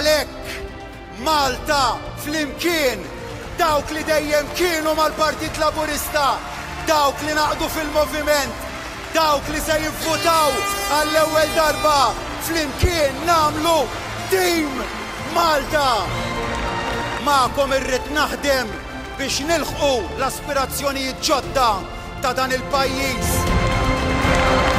Għalhekk Malta flimkien, dawk li dejjem kienu mal-Partit Laburista, dawk li naqdu fil-moviment, dawk li se jivvutaw għall-ewwel darba flimkien nagħmlu Team Malta. Ma'kom irrid naħdem biex nilħqu l-aspirazzjonijiet ġodda ta' dan il-pajjiż.